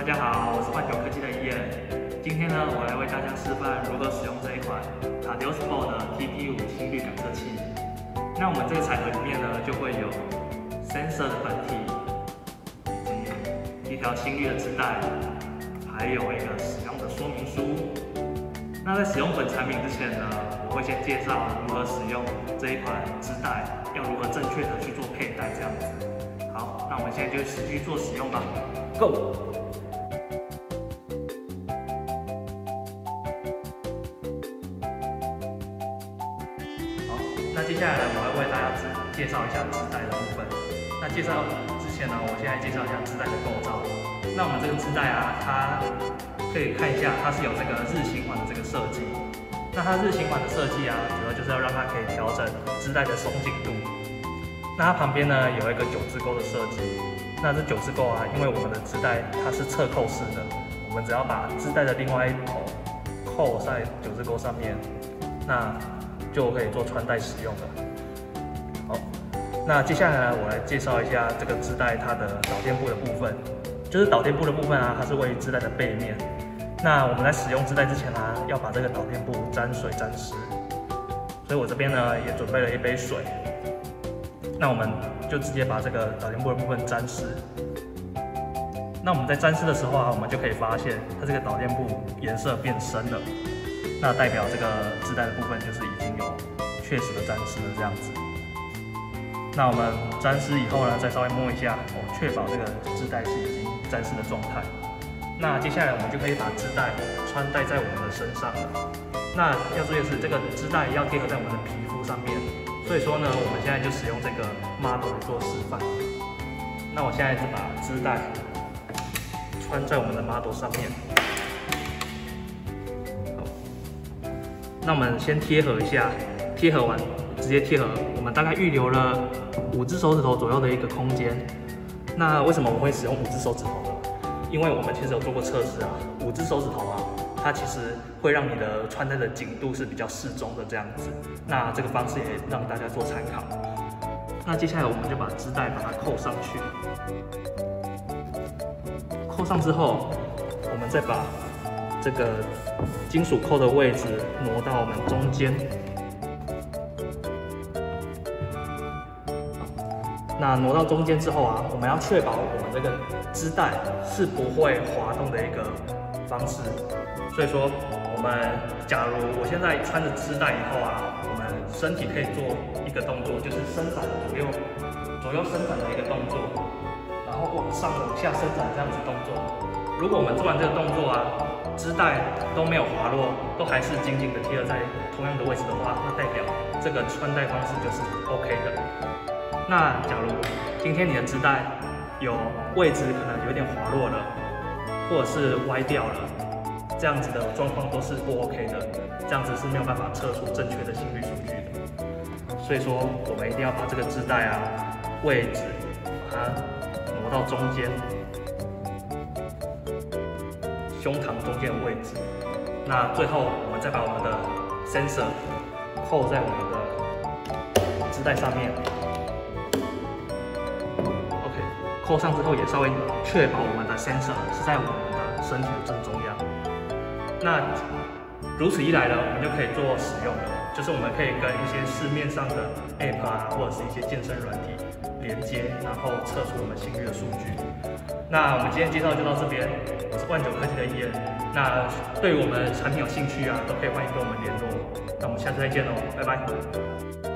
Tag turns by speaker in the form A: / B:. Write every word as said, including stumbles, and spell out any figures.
A: 大家好，我是万九科技的伊恩。今天呢，我来为大家示范如何使用这一款 Cardiospo 的 T P 五 心率感测器。那我们这个彩盒里面呢，就会有 sensor 的本体，以及一条心率的支带，还有一个使用的说明书。那在使用本产品之前呢，我会先介绍如何使用这一款支带，要如何正确的去做佩戴这样子。好，那我们现在就实际做使用吧。Go！ 好，那接下来呢，我会为大家介绍一下支带的部分。那介绍之前呢，我现在介绍一下支带的构造。那我们这个支带啊，它可以看一下，它是有这个日循环的这个设计。那它日循环的设计啊，主要就是要让它可以调整支带的松紧度。那它旁边呢有一个九字钩的设计。那这九字钩啊，因为我们的支带它是侧扣式的，我们只要把支带的另外一头扣在九字钩上面，那就可以做穿戴使用了。好，那接下来呢，我来介绍一下这个支带它的导电部的部分。就是导电部的部分啊，它是位于支带的背面。那我们在使用支带之前呢、啊，要把这个导电部沾水沾湿。所以我这边呢也准备了一杯水。那我们就直接把这个导电部的部分沾湿。那我们在沾湿的时候啊，我们就可以发现它这个导电部颜色变深了。那代表这个支带的部分就是已经有确实的沾湿了这样子。那我们沾湿以后呢，再稍微摸一下，哦，确保这个支带是已经沾湿的状态。那接下来我们就可以把支带穿戴在我们的身上。那要注意的是，这个支带要贴合在我们的皮肤上面。所以说呢，我们现在就使用这个 model 来做示范。那我现在就把支带穿在我们的 model 上面。好，那我们先贴合一下，贴合完直接贴合，我们大概预留了五只手指头左右的一个空间。那为什么我们会使用五只手指头呢？因为我们其实有做过测试啊，五只手指头啊，它其实会让你的穿戴的紧度是比较适中的这样子。那这个方式也让大家做参考。那接下来我们就把支带把它扣上去，扣上之后，我们再把这个金属扣的位置挪到我们中间。那挪到中间之后啊，我们要确保我们这个支带是不会滑动的一个方式。所以说，我们假如我现在穿着支带以后啊，我们身体可以做一个动作，就是伸展左右左右伸展的一个动作，然后往上往下伸展这样子动作。如果我们做完这个动作啊，支带都没有滑落，都还是紧紧的贴合在同样的位置的话，那代表这个穿戴方式就是 OK 的。那假如今天你的支带有位置可能有点滑落了，或者是歪掉了，这样子的状况都是不 OK 的，这样子是没有办法测出正确的心率数据的。所以说，我们一定要把这个支带啊位置把它挪到中间，胸膛中间的位置。那最后我们再把我们的 sensor 扣在我们的支带上面。扣上之后，也稍微确保我们的 sensor 是在我们的身体的正中央。那如此一来呢，我们就可以做使用了，就是我们可以跟一些市面上的 app 啊，或者是一些健身软体连接，然后测出我们心率的数据。那我们今天介绍就到这边，我是万九科技的伊恩。那对于我们产品有兴趣啊，都可以欢迎跟我们联络。那我们下次再见喽，拜拜。